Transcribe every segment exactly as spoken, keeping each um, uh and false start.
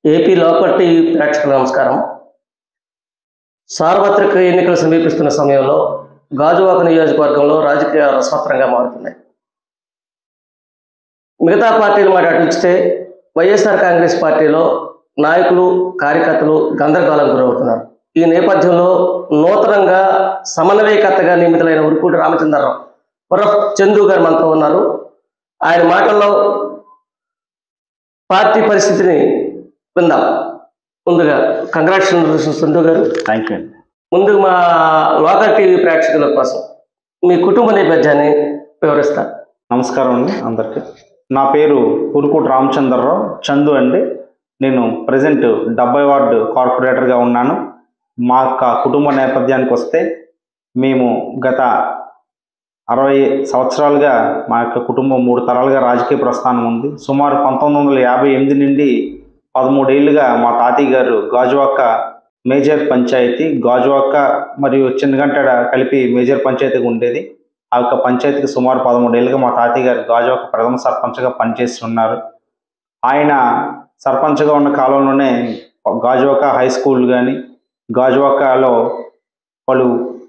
AP local TV ప్రేక్షకులకు నమస్కారం. సార్వత్రిక ఎన్నికలు సమీపిస్తున్న సమయంలో గాజువాక నియోజకవర్గంలో రాజకీయాలు రసవత్తరంగా మారుతున్నాయి. మిగతా పార్టీల మాట అటిస్తే వైఎస్ఆర్ కాంగ్రెస్ పార్టీలో నాయకులు కార్యకర్తలు గందరగోళం గురవుతున్నారు. ఈ నేపథ్యంలో నూతనంగా సమన్వయకర్తగా నియమితులైన ఉరుకూటి రామచంద్రరావు ఉరఫ్ చందు గారు మనతో ఉన్నారు. ఆయన మాటల్లో పార్టీ పరిస్థితిని విందాం. ముందుగా కంగ్రాచులేషన్స్ చందు గారు. Thank you. ముందు మా లోకల్ టీవీ ప్రేక్షకుల కోసం మీ కుటుంబ నేపథ్యాన్ని వివరిస్తారు. నమస్కారం అండి అందరికీ. నా పేరు ఉరుకూటి రామచంద్రరావు చందు అండి. నేను ప్రజెంట్ డెబ్బై వార్డు కార్పొరేటర్గా ఉన్నాను. మా యొక్క కుటుంబ నేపథ్యానికి వస్తే మేము గత అరవై సంవత్సరాలుగా మా యొక్క కుటుంబం మూడు తరాలుగా రాజకీయ ప్రస్థానం ఉంది. సుమారు పంతొమ్మిది వందల యాభై ఎనిమిది నుండి పదమూడేళ్లుగా మా తాతయ్య గారు గాజువాక మేజర్ పంచాయతీ గాజువాక మరియు చిన్నగంటడ కలిపి మేజర్ పంచాయతీగా ఉండేది. ఆ యొక్క పంచాయతీకి సుమారు పదమూడేళ్ళుగా మా తాతయ్య గారు గాజువాక ప్రథమ సర్పంచ్గా పనిచేస్తున్నారు. ఆయన సర్పంచ్గా ఉన్న కాలంలోనే గాజువాక హై స్కూల్ కానీ గాజువాకలో పలు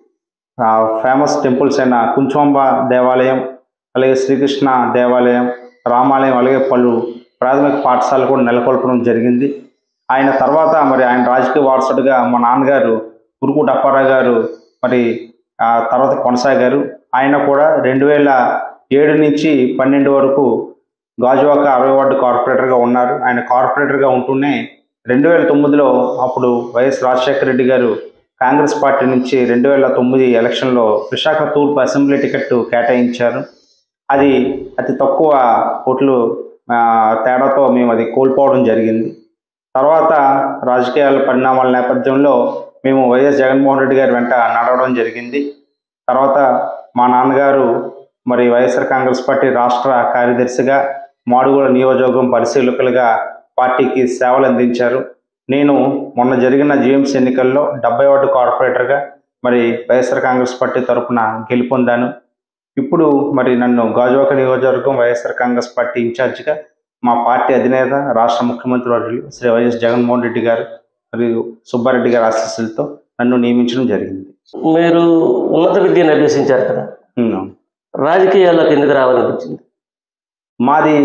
ఫేమస్ టెంపుల్స్ అయిన కుంచుమాంబ దేవాలయం, అలాగే శ్రీకృష్ణ దేవాలయం, రామాలయం, అలాగే పలు ప్రాథమిక పాఠశాలలు కూడా నెలకొల్పడం జరిగింది. ఆయన తర్వాత మరి ఆయన రాజకీయ వారసుడిగా మా నాన్నగారు ఉరుకూటి అప్పారావు గారు మరి ఆ తర్వాత కొనసాగారు. ఆయన కూడా రెండు వేల ఏడు నుంచి పన్నెండు వరకు గాజువాక అరవై వార్డు కార్పొరేటర్గా ఉన్నారు. ఆయన కార్పొరేటర్గా ఉంటూనే రెండు వేల తొమ్మిదిలో అప్పుడు వైఎస్ రాజశేఖర రెడ్డి గారు కాంగ్రెస్ పార్టీ నుంచి రెండు వేల తొమ్మిది ఎలక్షన్లో విశాఖ తూర్పు అసెంబ్లీ టికెట్ కేటాయించారు. అది అతి తక్కువ ఓట్లు తేడాతో మేము అది కోల్పోవడం జరిగింది. తర్వాత రాజకీయాల పరిణామాల నేపథ్యంలో మేము వైఎస్ జగన్మోహన్ రెడ్డి గారి వెంట నడవడం జరిగింది. తర్వాత మా నాన్నగారు మరి వైఎస్ఆర్ కాంగ్రెస్ పార్టీ రాష్ట్ర కార్యదర్శిగా మాడుగుల నియోజకవర్గం పరిశీలకులుగా పార్టీకి సేవలు అందించారు. నేను మొన్న జరిగిన జిఎంసీ ఎన్నికల్లో డెబ్బై వార్డు కార్పొరేటర్గా మరి వైఎస్ఆర్ కాంగ్రెస్ పార్టీ తరఫున గెలుపొందాను. ఇప్పుడు మరి నన్ను గాజువాక నియోజకవర్గం వైఎస్ఆర్ కాంగ్రెస్ పార్టీ ఇన్ఛార్జిగా మా పార్టీ అధినేత రాష్ట్ర ముఖ్యమంత్రి వర్యులు శ్రీ వైఎస్ జగన్మోహన్ రెడ్డి గారు మరియు సుబ్బారెడ్డి గారి ఆశీస్సులతో నన్ను నియమించడం జరిగింది. మీరు ఉన్నత విద్యను అభ్యసించారు కదా, రాజకీయాల్లోకి ఎందుకు రావాలనిపించింది? మాది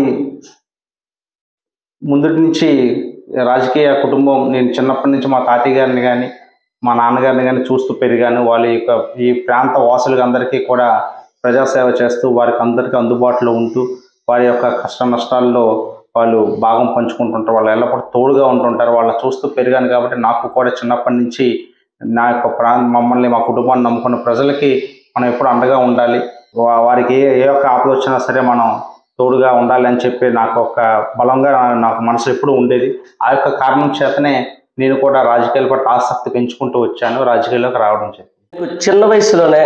ముందుటి నుంచి రాజకీయ కుటుంబం. నేను చిన్నప్పటి నుంచి మా తాతయ్య గారిని కానీ మా నాన్నగారిని కానీ చూస్తూ పెరిగాను. వాళ్ళ యొక్క ఈ ప్రాంత వాసులకు అందరికీ కూడా ప్రజాసేవ చేస్తూ వారికి అందరికీ అందుబాటులో ఉంటూ వారి యొక్క కష్ట నష్టాల్లో వాళ్ళు భాగం పంచుకుంటుంటారు. వాళ్ళు ఎల్లప్పుడూ తోడుగా ఉంటుంటారు. వాళ్ళని చూస్తూ పెరిగాను కాబట్టి నాకు కూడా చిన్నప్పటి నుంచి నా యొక్క ప్రాంత మమ్మల్ని మా కుటుంబాన్ని నమ్ముకున్న ప్రజలకి మనం ఎప్పుడు అండగా ఉండాలి, వారికి ఏ ఏ యొక్క ఆపద వచ్చినా సరే మనం తోడుగా ఉండాలి అని చెప్పి నాకు ఒక బలంగా నాకు మనసు ఎప్పుడు ఉండేది. ఆ యొక్క కారణం చేతనే నేను కూడా రాజకీయాల పట్ల ఆసక్తి పెంచుకుంటూ వచ్చాను, రాజకీయాల్లోకి రావడం జరిగింది. చిన్న వయసులోనే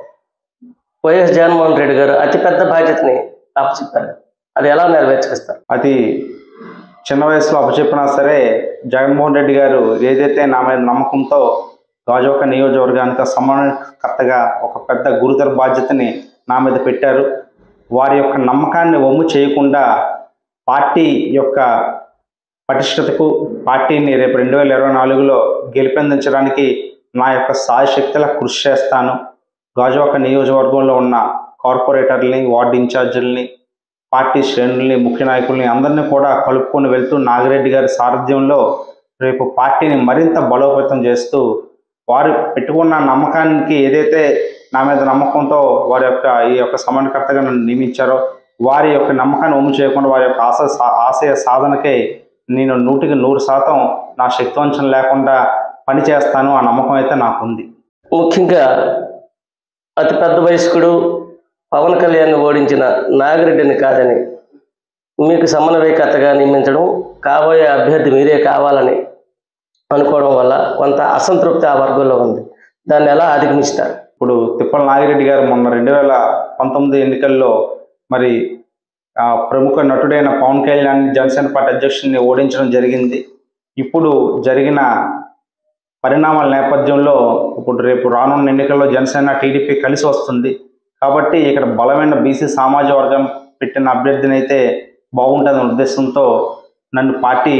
వైఎస్ జగన్మోహన్ రెడ్డి గారు అతిపెద్ద బాధ్యతని అప్పచెప్పారు, అది ఎలా నెరవేర్చేస్తారు? అది చిన్న వయసులో అప్పచెప్పినా సరే జగన్మోహన్ రెడ్డి గారు ఏదైతే నా మీద నమ్మకంతో గాజువాక నియోజకవర్గానికి సమన్వయకర్తగా ఒక పెద్ద గురుతర బాధ్యతని నా మీద పెట్టారు. వారి యొక్క నమ్మకాన్ని వమ్ము చేయకుండా పార్టీ యొక్క పటిష్టతకు పార్టీని రేపు రెండు వేల ఇరవై నాలుగులో గెలిపించడానికి నా యొక్క సాయశక్తుల కృషి చేస్తాను. గాజువాక నియోజకవర్గంలో ఉన్న కార్పొరేటర్లని, వార్డు ఇన్ఛార్జీలని, పార్టీ శ్రేణుల్ని, ముఖ్య నాయకుల్ని అందరినీ కూడా కలుపుకొని వెళ్తూ నాగిరెడ్డి గారి సారథ్యంలో రేపు పార్టీని మరింత బలోపేతం చేస్తూ వారు పెట్టుకున్న నమ్మకానికి ఏదైతే నా మీద నమ్మకంతో వారి యొక్క ఈ యొక్క సమన్వయకర్తగా నన్ను నియమించారో వారి యొక్క నమ్మకాన్ని వమ్ము చేయకుండా వారి యొక్క ఆశ ఆశయ సాధనకై నేను నూటికి నూరు శాతం నా శక్తివంచన లేకుండా పనిచేస్తాను. ఆ నమ్మకం అయితే నాకు ఉంది. ముఖ్యంగా అతి పెద్ద వయస్కుడు పవన్ కళ్యాణ్ ఓడించిన నాగిరెడ్డిని కాదని మీకు సమన్వయకర్తగా నియమించడం, కాబోయే అభ్యర్థి మీరే కావాలని అనుకోవడం వల్ల కొంత అసంతృప్తి ఆ వర్గంలో ఉంది. దాన్ని ఎలా అధిగమిస్తారు? ఇప్పుడు తిప్పల నాగిరెడ్డి గారు మొన్న రెండు వేల పంతొమ్మిది ఎన్నికల్లో మరి ప్రముఖ నటుడైన పవన్ కళ్యాణ్ జనసేన పార్టీ అధ్యక్షుడిని ఓడించడం జరిగింది. ఇప్పుడు జరిగిన పరిణామాల నేపథ్యంలో ఇప్పుడు రేపు రానున్న ఎన్నికల్లో జనసేన టీడీపీ కలిసి వస్తుంది కాబట్టి ఇక్కడ బలమైన బీసీ సామాజిక వర్గం పెట్టిన అభ్యర్థిని అయితే బాగుంటుందనే ఉద్దేశంతో నన్ను పార్టీ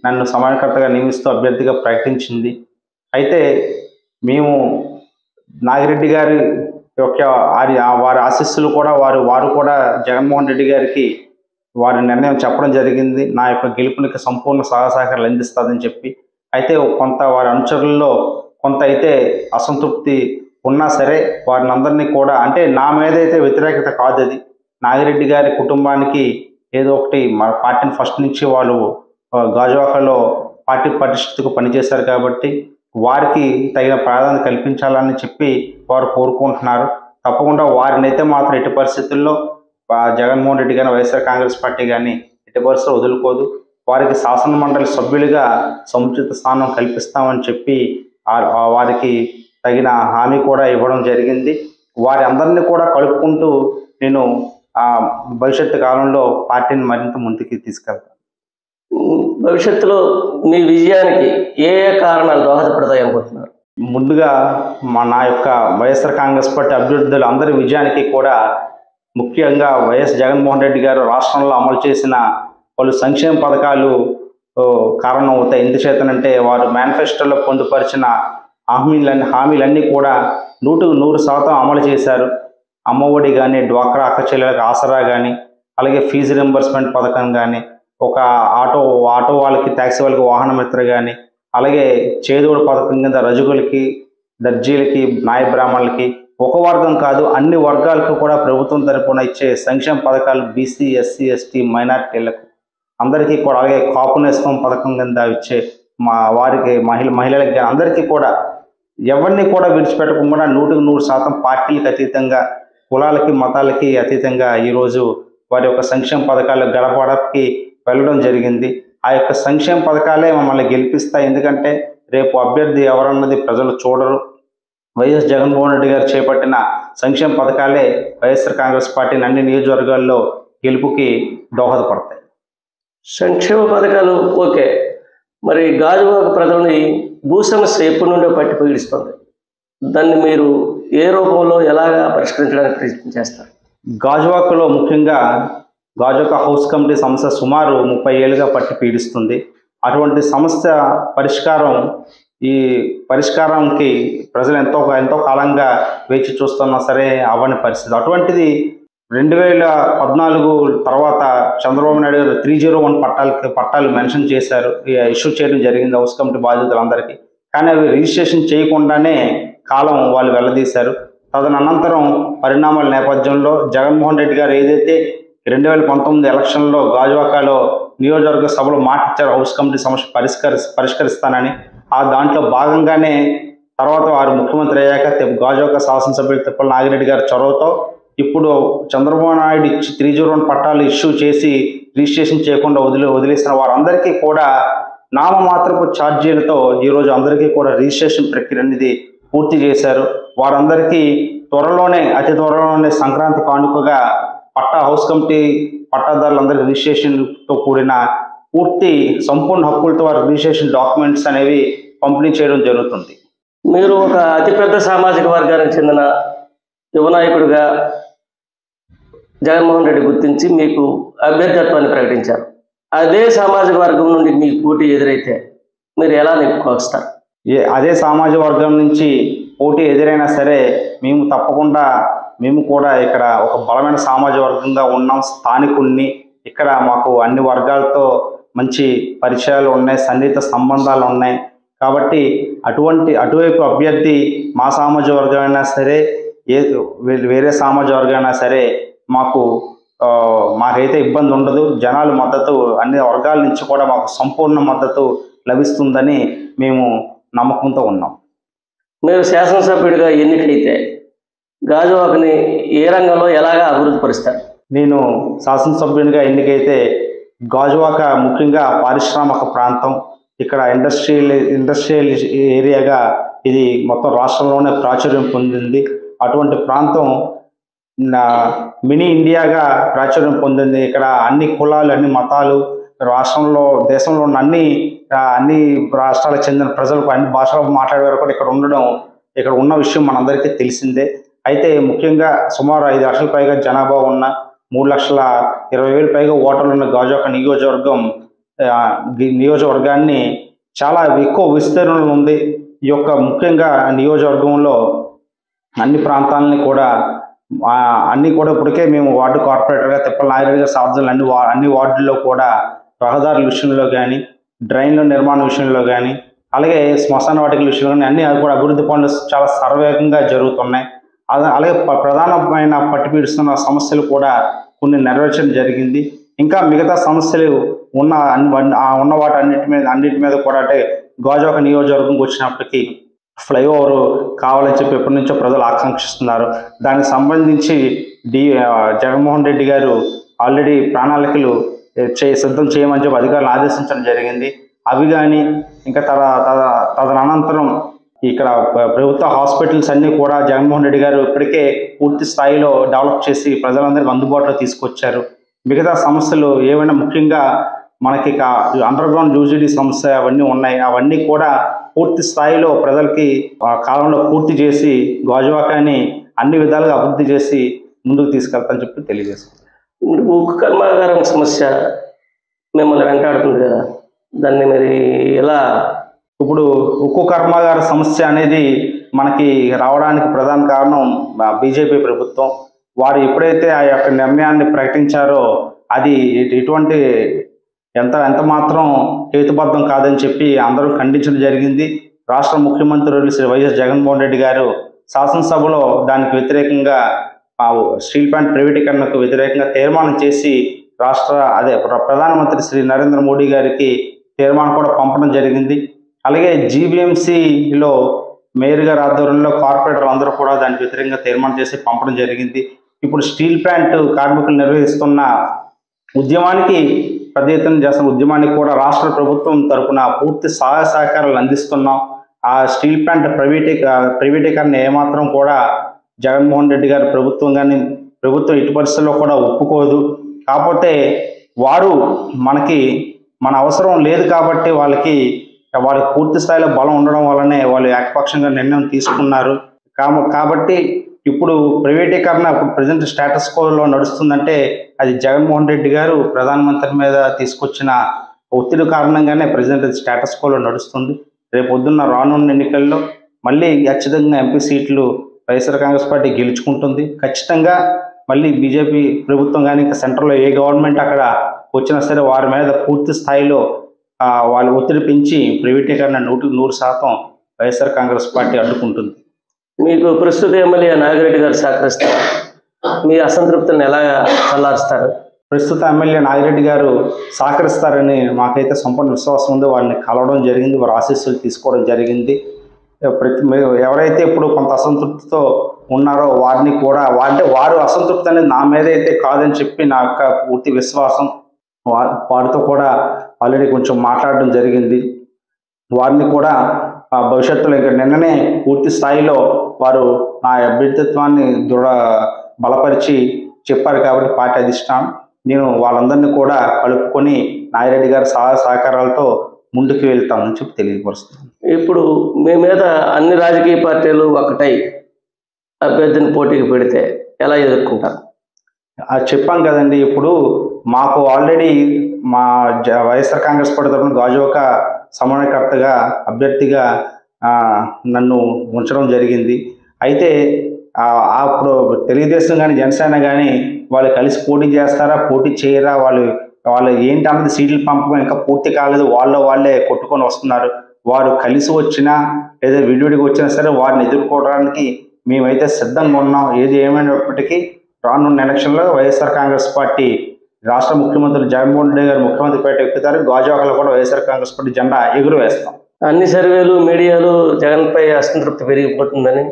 నన్ను సమన్వయకర్తగా నియమిస్తూ అభ్యర్థిగా ప్రకటించింది. అయితే మేము నాగిరెడ్డి గారి యొక్క వారి వారి ఆశీస్సులు కూడా వారు వారు కూడా జగన్మోహన్ రెడ్డి గారికి వారి నిర్ణయం చెప్పడం జరిగింది. నా యొక్క గెలుపునికి సంపూర్ణ సహాయ సహకారాలు అందిస్తుందని చెప్పి. అయితే కొంత వారి అనుచరుల్లో కొంత అయితే అసంతృప్తి ఉన్నా సరే వారిని అందరినీ కూడా, అంటే నా మీద అయితే వ్యతిరేకత కాదు, అది నాగిరెడ్డి గారి కుటుంబానికి ఏదో ఒకటి మన పార్టీని ఫస్ట్ నుంచి వాళ్ళు గాజువాకలో పార్టీ పరిస్థితికి పనిచేశారు కాబట్టి వారికి తగిన ప్రాధాన్యత కల్పించాలని చెప్పి వారు కోరుకుంటున్నారు. తప్పకుండా వారిని అయితే మాత్రం ఎట్టి పరిస్థితుల్లో జగన్మోహన్ రెడ్డి కానీ వైఎస్ఆర్ కాంగ్రెస్ పార్టీ కానీ ఎట్టి పరిస్థితుల్లో వదులుకోదు. వారికి శాసన మండలి సభ్యులుగా సముచిత స్థానం కల్పిస్తామని చెప్పి వారికి తగిన హామీ కూడా ఇవ్వడం జరిగింది. వారి అందరినీ కూడా కలుపుకుంటూ నేను భవిష్యత్తు కాలంలో పార్టీని మరింత ముందుకు తీసుకెళ్తాను. భవిష్యత్తులో మీ విజయానికి ఏ ఏ కారణాలు దోహదపడతాయి అనుకుంటున్నారు? ముందుగా మా నా యొక్క వైఎస్ఆర్ కాంగ్రెస్ పార్టీ అభ్యర్థులు అందరి విజయానికి కూడా ముఖ్యంగా వైఎస్ జగన్మోహన్ రెడ్డి గారు రాష్ట్రంలో అమలు చేసిన పలు సంక్షేమ పథకాలు కారణం అవుతాయి. ఎందుచేతనంటే వారు మేనిఫెస్టోలో పొందుపరిచిన హామీలన్నీ హామీలన్నీ కూడా నూటుకు నూరు శాతం అమలు చేశారు. అమ్మఒడి కానీ, డ్వాక్రా అక్క చెల్లెలకు ఆసరా కానీ, అలాగే ఫీజు రింబర్స్మెంట్ పథకం కానీ, ఒక ఆటో ఆటో వాళ్ళకి ట్యాక్సీ వాళ్ళకి వాహన మిత్ర కానీ, అలాగే చేదోడు పథకం కింద రజకులకి, దర్జీలకి, నాయ బ్రాహ్మణులకి ఒక వర్గం కాదు అన్ని వర్గాలకు కూడా ప్రభుత్వం తరపున ఇచ్చే సంక్షేమ పథకాలు బీసీ, ఎస్సీ, ఎస్టీ, మైనార్టీలకు అందరికీ కూడా, అలాగే కాపు నేస్తం పథకం కింద ఇచ్చే మా వారికి మహిళ మహిళలకి అందరికీ కూడా ఎవరిని కూడా విడిచిపెట్టకుండా నూటికి నూరు శాతం పార్టీలకు అతీతంగా, కులాలకి మతాలకి అతీతంగా ఈరోజు వారి యొక్క సంక్షేమ పథకాలు గడపడకి వెళ్ళడం జరిగింది. ఆ యొక్క సంక్షేమ పథకాలే మమ్మల్ని గెలిపిస్తాయి. ఎందుకంటే రేపు అభ్యర్థి ఎవరన్నది ప్రజలు చూడరు. వైఎస్ జగన్మోహన్ రెడ్డి గారు చేపట్టిన సంక్షేమ పథకాలే వైఎస్ఆర్ కాంగ్రెస్ పార్టీని అన్ని నియోజకవర్గాల్లో గెలుపుకి దోహదపడతాయి. సంక్షేమ పథకాలు ఓకే, మరి గాజువాక ప్రజలని భూ సమస్య ఎప్పటి నుండో పట్టి పీడిస్తుంది. దాన్ని మీరు ఏ రూపంలో ఎలాగా పరిష్కరించడానికి ప్రయత్నం చేస్తారు? గాజువాకలో ముఖ్యంగా గాజువాక హౌస్ కమిటీ సమస్య సుమారు ముప్పై ఏళ్ళుగా పట్టి పీడిస్తుంది. అటువంటి సమస్య పరిష్కారం ఈ పరిష్కారానికి ప్రజలు ఎంతో ఎంతో కాలంగా వేచి చూస్తున్నా సరే అవ్వని పరిస్థితి. అటువంటిది రెండు వేల పద్నాలుగు తర్వాత చంద్రబాబు నాయుడు గారు త్రీ జీరో వన్ పట్టాలకి పట్టాలు మెన్షన్ చేశారు, ఇష్యూ చేయడం జరిగింది హౌస్ కమిటీ బాధ్యతలందరికీ. కానీ అవి రిజిస్ట్రేషన్ చేయకుండానే కాలం వాళ్ళు వెళ్ళదీశారు. తదనంతరం పరిణామాల నేపథ్యంలో జగన్మోహన్ రెడ్డి గారు ఏదైతే రెండు వేల పంతొమ్మిది ఎలక్షన్లో గాజువాకలో నియోజకవర్గ సభలో మాట ఇచ్చారు హౌస్ కమిటీ సమస్య పరిష్కరి పరిష్కరిస్తానని, ఆ దాంట్లో భాగంగానే తర్వాత వారు ముఖ్యమంత్రి అయ్యాక గాజువాక శాసనసభ్యులు తిప్పల నాగిరెడ్డి గారి చొరవతో ఇప్పుడు చంద్రబాబు నాయుడు ఇచ్చి త్రీ జీరో వన్ పట్టాలు ఇష్యూ చేసి రిజిస్ట్రేషన్ చేయకుండా వదిలి వదిలేసిన వారందరికీ కూడా నామమాత్రపు ఛార్జీలతో ఈరోజు అందరికీ కూడా రిజిస్ట్రేషన్ ప్రక్రియ అనేది పూర్తి చేశారు. వారందరికీ త్వరలోనే అతి త్వరలోనే సంక్రాంతి కానుకగా పట్టా హౌస్ కమిటీ పట్టాదారులందరికీ రిజిస్ట్రేషన్తో కూడిన పూర్తి సంపూర్ణ హక్కులతో వారి రిజిస్ట్రేషన్ డాక్యుమెంట్స్ అనేవి పంపిణీ చేయడం జరుగుతుంది. మీరు ఒక అతిపెద్ద సామాజిక వర్గానికి చెందిన యువ నాయకుడిగా జగన్మోహన్ రెడ్డి గుర్తించి మీకు అభ్యర్థిత్వాన్ని ప్రకటించారు. అదే సామాజిక వర్గం నుండి మీకు పోటీ ఎదురైతే మీరు ఎలా నిలుపుకొస్తారు? ఏ అదే సామాజిక వర్గం నుంచి పోటీ ఎదురైనా సరే మేము తప్పకుండా మేము కూడా ఇక్కడ ఒక బలమైన సామాజిక వర్గంగా ఉన్నాం, స్థానికుల్ని. ఇక్కడ మాకు అన్ని వర్గాలతో మంచి పరిచయాలు ఉన్నాయి, సన్నిహిత సంబంధాలు ఉన్నాయి. కాబట్టి అటువంటి అటువైపు అభ్యర్థి మా సామాజిక వర్గమైనా సరే ఏ వేరే సామాజిక వర్గమైనా సరే మాకు మాకైతే ఇబ్బంది ఉండదు. జనాల మద్దతు అన్ని వర్గాల నుంచి కూడా మాకు సంపూర్ణ మద్దతు లభిస్తుందని మేము నమ్మకంతో ఉన్నాం. మీరు శాసనసభ్యుడిగా ఎన్నికైతే గాజువాకని ఏ రంగంలో ఎలాగా అభివృద్ధి పరుస్తారు? నేను శాసనసభ్యునిగా ఎన్నికైతే గాజువాక ముఖ్యంగా పారిశ్రామిక ప్రాంతం, ఇక్కడ ఇండస్ట్రియల్ ఇండస్ట్రియల్ ఏరియాగా ఇది మొత్తం రాష్ట్రంలోనే ప్రాచుర్యం పొందింది. అటువంటి ప్రాంతం మినీ ఇండియాగా ప్రాచుర్యం పొందింది. ఇక్కడ అన్ని కులాలు, అన్ని మతాలు, రాష్ట్రంలో దేశంలో ఉన్న అన్ని అన్ని రాష్ట్రాలకు చెందిన ప్రజలకు అన్ని భాషలు మాట్లాడేవారు కూడా ఇక్కడ ఉండడం ఇక్కడ ఉన్న విషయం మనందరికీ తెలిసిందే. అయితే ముఖ్యంగా సుమారు ఐదు లక్షల పైగా జనాభా ఉన్న, మూడు లక్షల ఇరవై వేల పైగా ఓటర్లు ఉన్న గాజువాక నియోజకవర్గం ఆ, గి- నియోజకవర్గాన్ని చాలా ఎక్కువ విస్తీర్ణంలో ఉంది. ఈ యొక్క ముఖ్యంగా నియోజకవర్గంలో అన్ని ప్రాంతాలని కూడా ఆ, అన్ని కూడా ఇప్పటికే మేము వార్డు కార్పొరేటర్గా తిప్పల నాగిరెడ్డి గారి సాధనలు అన్ని వా అన్ని వార్డుల్లో కూడా రహదారుల విషయంలో కానీ, డ్రైన్ల నిర్మాణ విషయంలో కానీ, అలాగే శ్మశాన వాటికల విషయంలో కానీ అన్ని అవి కూడా అభివృద్ధి పనులు చాలా శరవేగంగా జరుగుతున్నాయి. అలా అలాగే ప్ర- ప్రధానమైన పట్టిపీడుస్తున్న సమస్యలు కూడా కొన్ని నెరవేర్చడం జరిగింది. ఇంకా మిగతా సమస్యలు ఉన్న అన్ని ఆ ఉన్న వాటి అన్నిటి మీద అన్నిటి మీద కూడా అంటే గాజువాక నియోజకవర్గంకి వచ్చినప్పటికీ ఫ్లైఓవర్ కావాలని చెప్పి ఎప్పటి నుంచో ప్రజలు ఆకాంక్షిస్తున్నారు. దానికి సంబంధించి డి ఆ, జగన్మోహన్ రెడ్డి గారు ఆల్రెడీ ప్రణాళికలు చే సిద్ధం చేయమని చెప్పి అధికారులు ఆదేశించడం జరిగింది. అవి కానీ ఇంకా తద తద తదనంతరం ఇక్కడ ప్ర- ప్రభుత్వ హాస్పిటల్స్ అన్నీ కూడా జగన్మోహన్ రెడ్డి గారు ఇప్పటికే పూర్తి స్థాయిలో డెవలప్ చేసి ప్రజలందరికీ అందుబాటులో తీసుకొచ్చారు. మిగతా సమస్యలు ఏమైనా ముఖ్యంగా మనకి అండర్ గ్రౌండ్ యూజిడి సమస్య అవన్నీ ఉన్నాయి. అవన్నీ కూడా పూర్తి స్థాయిలో ప్రజలకి ఆ కాలంలో పూర్తి చేసి గాజువాకాన్ని అన్ని విధాలుగా అభివృద్ధి చేసి ముందుకు తీసుకెళ్తానని చెప్పి తెలియజేస్తాను. ఇప్పుడు ఉక్కు కర్మాగారం సమస్య మిమ్మల్ని వెంటాడుతుంది కదా, దాన్ని మరి ఎలా? ఇప్పుడు ఉక్కు కర్మాగార సమస్య అనేది మనకి రావడానికి ప్రధాన కారణం బీజేపీ ప్రభుత్వం. వారు ఎప్పుడైతే ఆ యొక్క నిర్ణయాన్ని ప్రకటించారో అది ఎటు- ఎటువంటి ఎంత ఎంత మాత్రం హేతుబద్ధం కాదని చెప్పి అందరూ ఖండించడం జరిగింది. రాష్ట్ర ముఖ్యమంత్రి శ్రీ వైఎస్ జగన్మోహన్ రెడ్డి గారు శాసనసభలో దానికి వ్యతిరేకంగా ఆ స్టీల్ ప్లాంట్ ప్రైవేటీకరణకు వ్యతిరేకంగా తీర్మానం చేసి రాష్ట్ర అదే ప్ర- ప్రధానమంత్రి శ్రీ నరేంద్ర మోడీ గారికి తీర్మానం కూడా పంపడం జరిగింది. అలాగే జీబీఎంసీలో మేయర్ గారి ఆధ్వర్యంలో కార్పొరేటర్లు అందరూ కూడా దానికి వ్యతిరేకంగా తీర్మానం చేసి పంపడం జరిగింది. ఇప్పుడు స్టీల్ ప్లాంట్ కార్మికులు నిర్వహిస్తున్న ఉద్యమానికి పెద్ద ఎత్తున చేస్తున్న ఉద్యమానికి కూడా రాష్ట్ర ప్రభుత్వం తరపున పూర్తి సహాయ సహకారాలు అందిస్తున్నాం. ఆ స్టీల్ ప్లాంట్ ప్రైవేటీ ప్రైవేటీకరణ ఏమాత్రం కూడా జగన్మోహన్ రెడ్డి గారి ప్రభుత్వం కానీ ప్రభుత్వం ఎట్టి పరిస్థితుల్లో కూడా ఒప్పుకోదు. కాకపోతే వారు మనకి మన అవసరం లేదు కాబట్టి వాళ్ళకి వాళ్ళకి పూర్తి స్థాయిలో బలం ఉండడం వల్లనే వాళ్ళు ఏకపక్షంగా నిర్ణయం తీసుకున్నారు. కాబ- కాబట్టి ఇప్పుడు ప్రైవేటీకరణ ఇప్పుడు ప్రజెంట్ స్టేటస్ కోలో నడుస్తుందంటే అది జగన్మోహన్ రెడ్డి గారు ప్రధానమంత్రి మీద తీసుకొచ్చిన ఒత్తిడి కారణంగానే ప్రజెంట్ స్టేటస్ కోలో నడుస్తుంది. రేపు పొద్దున్న రానున్న ఎన్నికల్లో మళ్ళీ ఖచ్చితంగా ఎంపీ సీట్లు వైఎస్ఆర్ కాంగ్రెస్ పార్టీ గెలుచుకుంటుంది. ఖచ్చితంగా మళ్ళీ బీజేపీ ప్రభుత్వం కానీ ఇంకా సెంట్రల్లో ఏ గవర్నమెంట్ అక్కడ వచ్చినా సరే వారి మీద పూర్తి స్థాయిలో ఆ, వాళ్ళు ఒత్తిడి పెంచి ప్రైవేటీకరణ నూటికి నూరు శాతం వైఎస్ఆర్ కాంగ్రెస్ పార్టీ అడ్డుకుంటుంది. మీకు ప్రస్తుత ఎమ్మెల్యే నాగిరెడ్డి గారు సహకరిస్తారు, మీ అసంతృప్తిని ఎలా చల్లారుస్తారు? ప్రస్తుత ఎమ్మెల్యే నాగిరెడ్డి గారు సహకరిస్తారని మాకైతే సంపూర్ణ విశ్వాసం ఉంది. వారిని కలవడం జరిగింది, వారి ఆశీస్సులు తీసుకోవడం జరిగింది. ప్రతి ఎవరైతే ఇప్పుడు కొంత అసంతృప్తితో ఉన్నారో వారిని కూడా అంటే వారు అసంతృప్తి అనేది నా మీద అయితే కాదని చెప్పి నా యొక్క పూర్తి విశ్వాసం. వా- వారితో కూడా ఆల్రెడీ కొంచెం మాట్లాడడం జరిగింది. వారిని కూడా ఆ భవిష్యత్తులో ఇంకా నిన్ననే పూర్తి స్థాయిలో వారు నా అభ్యర్థిత్వాన్ని దృఢ బలపరిచి చెప్పారు. కాబట్టి పార్టీ అధిష్టానం నేను వాళ్ళందరినీ కూడా కలుపుకొని నాగిరెడ్డి గారి సహాయ సహకారాలతో ముందుకు వెళ్తామని చెప్పి తెలియపరుస్తున్నాను. ఇప్పుడు మీ మీద అన్ని రాజకీయ పార్టీలు ఒకటై అభ్యర్థిని పోటీకి పెడితే ఎలా ఎదుర్కొంటారు? అది చెప్పాం కదండి. ఇప్పుడు మాకు ఆల్రెడీ మా జ వైఎస్ఆర్ కాంగ్రెస్ పార్టీ తరఫున గాజువాక సమన్వయకర్తగా అభ్యర్థిగా ఆ, నన్ను ఉంచడం జరిగింది. అయితే ఆ, అప్పుడు తెలుగుదేశం కానీ జనసేన కానీ వాళ్ళు కలిసి పోటీ చేస్తారా పోటీ చేయరా వాళ్ళు వాళ్ళు ఏంటి అన్నది సీట్ల పంపకం ఇంకా పూర్తి కాలేదు. వాళ్ళ వాళ్ళే కొట్టుకొని వస్తున్నారు. వారు కలిసి వచ్చినా లేదా విడివిడిగా వచ్చినా సరే వారిని ఎదుర్కోవడానికి మేమైతే సిద్ధంగా ఉన్నాం. ఏది ఏమైనప్పటికీ రానున్న ఎలక్షన్లో వైఎస్ఆర్ కాంగ్రెస్ పార్టీ రాష్ట్ర ముఖ్యమంత్రి జగన్మోహన్ రెడ్డి గారు ముఖ్యమంత్రి పేట ఎక్కుతారు. గాజువాకలో కూడా వైఎస్ఆర్ కాంగ్రెస్ పార్టీ జెండా ఎగురవేస్తాం. అన్ని సర్వేలు మీడియాలు జగన్పై అసంతృప్తి పెరిగిపోతుందని,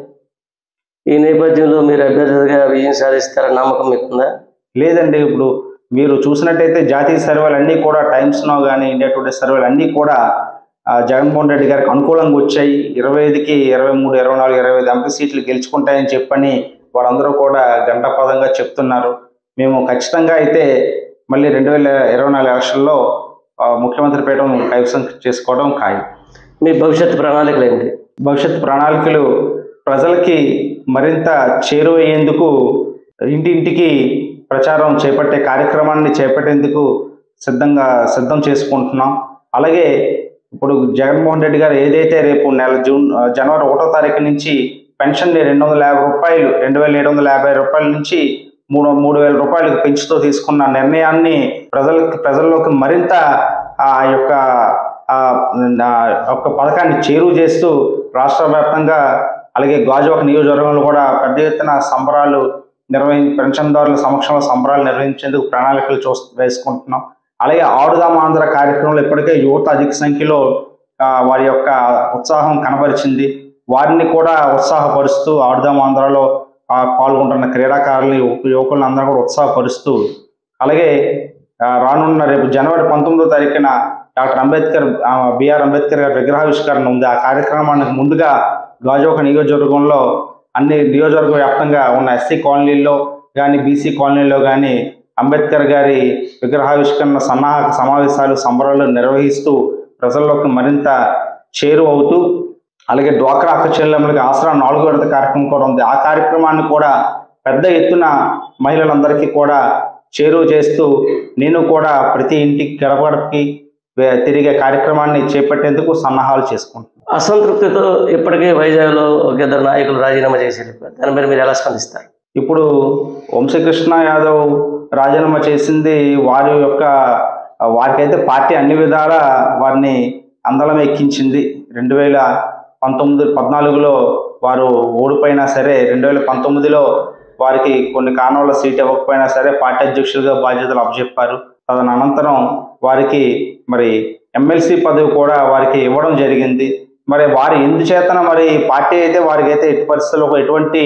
ఈ నేపథ్యంలో మీరు అభ్యర్థిగా విజయం సాధిస్తారని నమ్మకం మీకుందా? లేదండి. ఇప్పుడు మీరు చూసినట్టయితే జాతీయ సర్వేలు అన్నీ కూడా టైమ్స్ నౌ కానీ ఇండియా టుడే సర్వేలు అన్నీ కూడా ఆ, జగన్మోహన్ రెడ్డి గారికి అనుకూలంగా వచ్చాయి. ఇరవై ఐదుకి ఇరవై మూడు ఇరవై నాలుగు ఇరవై ఐదు ఎంపీ సీట్లు గెలుచుకుంటాయని చెప్పని వారందరూ కూడా గంటపదంగా చెప్తున్నారు. మేము ఖచ్చితంగా అయితే మళ్ళీ రెండు వేల ఇరవై నాలుగు ఎలక్షన్లో ఆ, ముఖ్యమంత్రి పీఠం కైవసం చేసుకోవడం ఖాయం. మీ భవిష్యత్తు ప్రణాళికలు ఏంటి? భవిష్యత్ ప్రణాళికలు ప్రజలకి మరింత చేరువయ్యేందుకు ఇంటింటికి ప్రచారం చేపట్టే కార్యక్రమాన్ని చేపట్టేందుకు సిద్ధంగా సిద్ధం చేసుకుంటున్నాం. అలాగే ఇప్పుడు జగన్మోహన్ రెడ్డి గారు ఏదైతే రేపు నెల జూన్ జనవరి ఒకటో తారీఖు నుంచి పెన్షన్ రెండు వందల యాభై రూపాయలు రెండు వేల ఏడు వందల యాభై రూపాయల నుంచి మూడు మూడు వేల రూపాయలకు పెంచుతూ తీసుకున్న నిర్ణయాన్ని ప్రజలకు ప్రజల్లోకి మరింత ఆ యొక్క ఒక పథకాన్ని చేరువ చేస్తూ రాష్ట్ర వ్యాప్తంగా అలాగే గాజువాక నియోజకవర్గంలో కూడా పెద్ద ఎత్తున సంబరాలు నిర్వహించి పెన్షన్దారుల సమక్షంలో సంబరాలు నిర్వహించేందుకు ప్రణాళికలు చూ వేసుకుంటున్నాం. అలాగే ఆడుదాం ఆంధ్ర కార్యక్రమంలో ఇప్పటికే యువత అధిక సంఖ్యలో వారి యొక్క ఉత్సాహం కనబరిచింది. వారిని కూడా ఉత్సాహపరుస్తూ ఆడుదాం ఆంధ్రలో పాల్గొంటున్న క్రీడాకారులని యువకులను అందరూ కూడా ఉత్సాహపరుస్తూ అలాగే రానున్న రేపు జనవరి పంతొమ్మిదో తారీఖున డాక్టర్ అంబేద్కర్ బిఆర్ అంబేద్కర్ గారి విగ్రహావిష్కరణ ఉంది. ఆ కార్యక్రమానికి ముందుగా గాజువాక నియోజకవర్గంలో అన్ని నియోజకవర్గ వ్యాప్తంగా ఉన్న ఎస్సీ కాలనీల్లో కానీ బీసీ కాలనీలో కానీ అంబేద్కర్ గారి విగ్రహావిష్కరణ సన్నాహక సమావేశాలు సంబరాలు నిర్వహిస్తూ ప్రజల్లోకి మరింత చేరువవుతూ అలాగే డ్వాక్రా అక్క చెల్లెమ్మలకి ఆసరా నాలుగో విడత కార్యక్రమం కూడా ఉంది. ఆ కార్యక్రమాన్ని కూడా పెద్ద ఎత్తున మహిళలందరికీ కూడా చేరువ చేస్తూ నేను కూడా ప్రతి ఇంటికి గడపడికి తిరిగే కార్యక్రమాన్ని చేపట్టేందుకు సన్నాహాలు చేసుకుంటున్నాను. అసంతృప్తితో ఇప్పటికే వైజాగ్లో ఒక ఇద్దరు నాయకులు రాజీనామా చేశారు. దాని మీద మీరు ఎలా స్పందిస్తారు? ఇప్పుడు వంశీకృష్ణ యాదవ్ రాజీనామా చేసింది వారి యొక్క వారికైతే పార్టీ అన్ని విధాల వారిని అందలం ఎక్కించింది. రెండు వేల పంతొమ్మిది పద్నాలుగులో వారు ఓడిపోయినా సరే రెండు వేల పంతొమ్మిదిలో వారికి కొన్ని కారణాల సీట్ ఇవ్వకపోయినా సరే పార్టీ అధ్యక్షులుగా బాధ్యతలు అప్పచెప్పారు. తదనంతరం వారికి మరి ఎమ్మెల్సీ పదవి కూడా వారికి ఇవ్వడం జరిగింది. మరి వారి ఎందుచేతన మరి పార్టీ అయితే వారికి అయితే ఎట్టి పరిస్థితుల్లో ఎటువంటి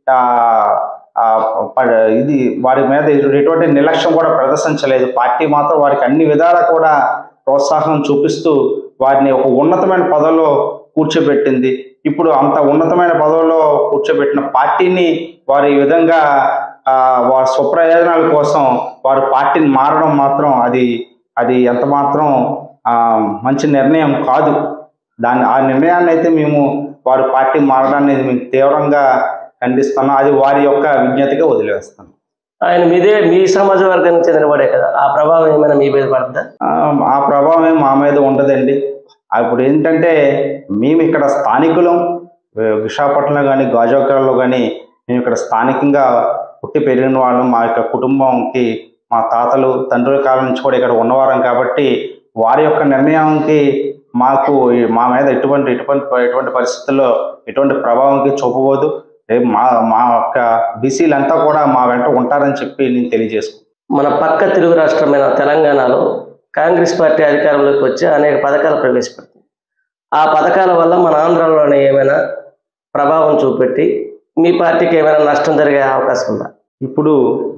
ఇది వారి మీద ఎటువంటి నిర్లక్ష్యం కూడా ప్రదర్శించలేదు. పార్టీ మాత్రం వారికి అన్ని విధాలా కూడా ప్రోత్సాహం చూపిస్తూ వారిని ఒక ఉన్నతమైన పదవిలో కూర్చోబెట్టింది. ఇప్పుడు అంత ఉన్నతమైన పదవిలో కూర్చోబెట్టిన పార్టీని వారు ఈ విధంగా వారి స్వప్రయోజనాల కోసం వారు పార్టీని మారడం మాత్రం అది అది ఎంత మాత్రం మంచి నిర్ణయం కాదు. దాన్ని ఆ నిర్ణయాన్ని అయితే మేము వారి పార్టీ మారడాన్ని మేము తీవ్రంగా ఖండిస్తున్నాం. అది వారి యొక్క విజ్ఞతగా వదిలివేస్తాం. ఆయన మీదే మీ సమాజ వర్గానికి చెందినవాడే కదా, ఆ ప్రభావం ఏమైనా మీ మీద పడుతుందా? ఆ ప్రభావం ఏమి మా మీద ఉండదండి. ఇప్పుడు ఏంటంటే మేము ఇక్కడ స్థానికులం, విశాఖపట్నంలో కానీ గాజువాకలో కానీ మేము ఇక్కడ స్థానికంగా పుట్టి పెరిగిన వాళ్ళం. మా యొక్క కుటుంబంకి మా తాతలు తండ్రుల కాలం నుంచి కూడా ఇక్కడ ఉన్నవారం కాబట్టి వారి యొక్క నిర్ణయానికి మాకు మా మీద ఎటువంటి ఎటువంటి ఎటువంటి పరిస్థితుల్లో ఎటువంటి ప్రభావంకి చూపబోదు. రేపు మా మా యొక్క బీసీలంతా కూడా మా వెంట ఉంటారని చెప్పి నేను తెలియజేసుకున్నాను. మన పక్క తెలుగు రాష్ట్రమైన తెలంగాణలో కాంగ్రెస్ పార్టీ అధికారంలోకి వచ్చి అనేక పథకాలు ప్రవేశపెడుతుంది. ఆ పథకాల వల్ల మన ఆంధ్రాలోనే ఏమైనా ప్రభావం చూపెట్టి మీ పార్టీకి ఏమైనా నష్టం జరిగే అవకాశం ఉందా? ఇప్పుడు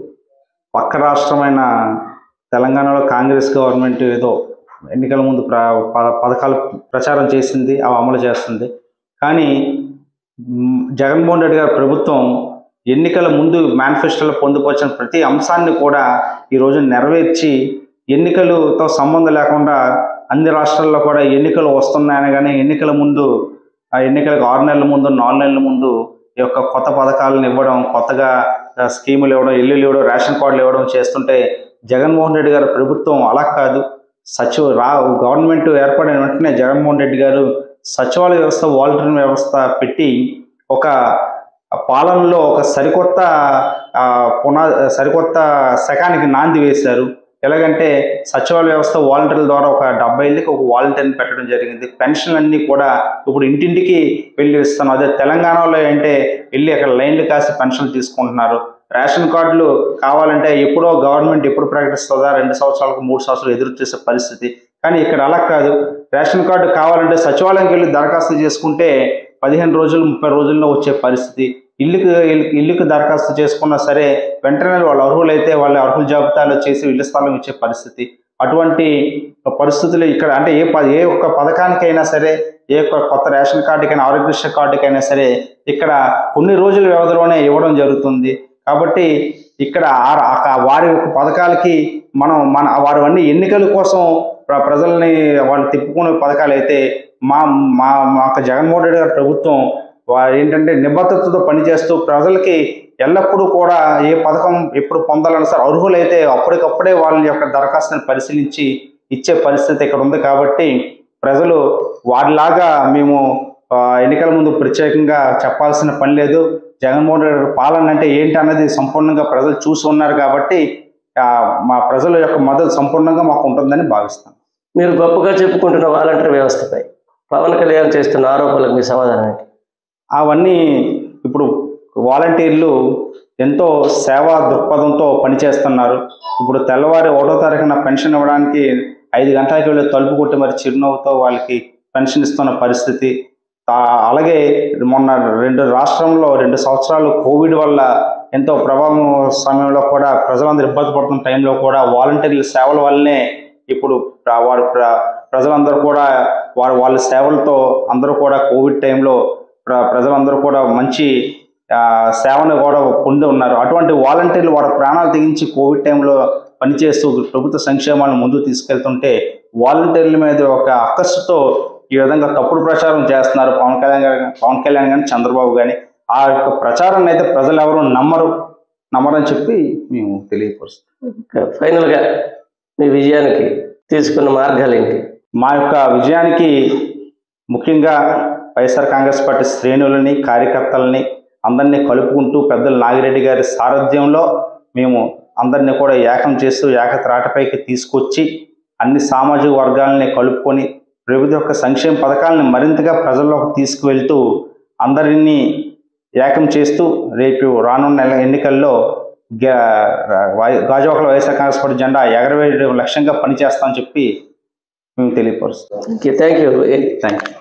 పక్క రాష్ట్రమైన తెలంగాణలో కాంగ్రెస్ గవర్నమెంట్ ఏదో ఎన్నికల ముందు ప్ర పథకాలు ప్రచారం చేసింది, అవి అమలు చేస్తుంది. కానీ జగన్మోహన్ రెడ్డి గారి ప్రభుత్వం ఎన్నికల ముందు మేనిఫెస్టోలో పొందుపరిచిన ప్రతి అంశాన్ని కూడా ఈరోజు నెరవేర్చి ఎన్నికలతో సంబంధం లేకుండా అన్ని రాష్ట్రాల్లో కూడా ఎన్నికలు వస్తున్నాయని కానీ ఎన్నికల ముందు ఆ ఎన్నికలకు ఆరు నెలల ముందు నాలుగు నెలల ముందు ఈ యొక్క కొత్త పథకాలను ఇవ్వడం, కొత్తగా స్కీములు ఇవ్వడం, ఇల్లులు ఇవ్వడం, రేషన్ కార్డులు ఇవ్వడం చేస్తుంటే జగన్మోహన్ రెడ్డి గారి ప్రభుత్వం అలా కాదు. సచివ రా గవర్నమెంట్ ఏర్పడిన వెంటనే జగన్మోహన్ రెడ్డి గారు సచివాలయ వ్యవస్థ వాలంటీర్ వ్యవస్థ పెట్టి ఒక పాలనలో ఒక సరికొత్త పునా సరికొత్త శకానికి నాంది వేశారు. ఎలాగంటే సచివాలయ వ్యవస్థ వాలంటీర్ల ద్వారా ఒక డెబ్బై ఏళ్ళకి ఒక వాలంటీర్ని పెట్టడం జరిగింది. పెన్షన్లన్నీ కూడా ఇప్పుడు ఇంటింటికి వెళ్ళి ఇస్తున్నాం. అదే తెలంగాణలో అంటే వెళ్ళి అక్కడ లైన్లు కాసి పెన్షన్లు తీసుకుంటున్నారు. రేషన్ కార్డులు కావాలంటే ఎప్పుడో గవర్నమెంట్ ఎప్పుడు ప్రకటిస్తుందా రెండు సంవత్సరాలకు మూడు సంవత్సరాలు ఎదురు చూసే పరిస్థితి. కానీ ఇక్కడ అలా కాదు. రేషన్ కార్డు కావాలంటే సచివాలయంకి వెళ్ళి దరఖాస్తు చేసుకుంటే పదిహేను రోజులు ముప్పై రోజుల్లో వచ్చే పరిస్థితి. ఇల్లుకి ఇల్లుకి దరఖాస్తు చేసుకున్నా సరే వెంటనే వాళ్ళు అర్హులైతే వాళ్ళ అర్హుల జాబితాలో చేసి ఇళ్ల స్థలం ఇచ్చే పరిస్థితి. అటువంటి పరిస్థితులు ఇక్కడ అంటే ఏ ప ఏ ఒక్క పథకానికైనా సరే, ఏ ఒక్క కొత్త రేషన్ కార్డుకైనా, ఆరోగ్యశ్రీ కార్డుకైనా సరే ఇక్కడ కొన్ని రోజుల వ్యవధిలోనే ఇవ్వడం జరుగుతుంది. కాబట్టి ఇక్కడ వారి యొక్క పథకాలకి మనం మన వారు అన్ని ఎన్నికల కోసం ప్రజల్ని వాళ్ళు తిప్పుకునే పథకాలు అయితే మా మా మా జగన్మోహన్ రెడ్డి గారి ప్రభుత్వం వారు ఏంటంటే నిబద్ధతతో పనిచేస్తూ ప్రజలకి ఎల్లప్పుడూ కూడా ఏ పథకం ఎప్పుడు పొందాలన్నా సరే అర్హులైతే అప్పటికప్పుడే వాళ్ళ యొక్క దరఖాస్తుని పరిశీలించి ఇచ్చే పరిస్థితి ఇక్కడ ఉంది. కాబట్టి ప్రజలు వారిలాగా మేము ఆ, ఎన్నికల ముందు ప్రత్యేకంగా చెప్పాల్సిన పని లేదు. జగన్మోహన్ రెడ్డి గారి పాలన అంటే ఏంటి అన్నది సంపూర్ణంగా ప్రజలు చూసి ఉన్నారు. కాబట్టి ఆ, మా ప్రజల యొక్క మద్దతు సంపూర్ణంగా మాకు ఉంటుందని భావిస్తాను. మీరు గొప్పగా చెప్పుకుంటున్న వాలంటీర్ వ్యవస్థపై పవన్ కళ్యాణ్ చేస్తున్న ఆరోపణలకు మీ సమాధానం ఏంటి? అవన్నీ ఇప్పుడు వాలంటీర్లు ఎంతో సేవా దృక్పథంతో పనిచేస్తున్నారు. ఇప్పుడు తెల్లవారి ఒకటో తారీఖున పెన్షన్ ఇవ్వడానికి ఐదు గంటలకు వెళ్ళి తలుపు కొట్టి మరి చిరునవ్వుతో వాళ్ళకి పెన్షన్ ఇస్తున్న పరిస్థితి. ఆ, అలాగే మొన్న రెండు రాష్ట్రంలో రెండు సంవత్సరాలు కోవిడ్ వల్ల ఎంతో ప్రభావం సమయంలో కూడా ప్రజలందరూ ఇబ్బంది పడుతున్న టైంలో కూడా వాలంటీర్ల సేవల వల్లనే ఇప్పుడు ప్ర- వారు ప్ర- ప్రజలందరూ కూడా వారు వాళ్ళ సేవలతో అందరూ కూడా కోవిడ్ టైంలో ప్ర ప్రజలందరూ కూడా మంచి ఆ, సేవను కూడా పొంది ఉన్నారు. అటువంటి వాలంటీర్లు వారి ప్రాణాలు తెగించి కోవిడ్ టైంలో పనిచేస్తూ ప్రభుత్వ సంక్షేమాలను ముందుకు తీసుకెళ్తుంటే వాలంటీర్ల మీద ఒక అక్కసుతో ఈ విధంగా తప్పుడు ప్రచారం చేస్తున్నారు పవన్ కళ్యాణ్ గారు పవన్ కళ్యాణ్ కానీ చంద్రబాబు కానీ. ఆ యొక్క ప్రచారాన్ని అయితే ప్రజలు ఎవరు నమ్మరు నమ్మరని చెప్పి మేము తెలియపరుస్తాం. ఫైనల్గా మీ విజయానికి తీసుకున్న మార్గాలు ఏంటి? మా యొక్క విజయానికి ముఖ్యంగా వైఎస్ఆర్ కాంగ్రెస్ పార్టీ శ్రేణులని కార్యకర్తలని అందరినీ కలుపుకుంటూ పెద్దలు నాగిరెడ్డి గారి సారథ్యంలో మేము అందరినీ కూడా ఏకం చేస్తూ ఏకత్రాటపైకి తీసుకొచ్చి అన్ని సామాజిక వర్గాలని కలుపుకొని ప్రభుత్వ యొక్క సంక్షేమ పథకాలను మరింతగా ప్రజల్లోకి తీసుకువెళ్తూ అందరినీ ఏకం చేస్తూ రేపు రానున్న ఎన్నికల్లో గాజువాకలో వైఎస్ఆర్ కాంగ్రెస్ పార్టీ జెండా ఎగరవేయడం లక్ష్యంగా పనిచేస్తామని చెప్పి మేము తెలియపరుస్తాం. Thank you. Thank you.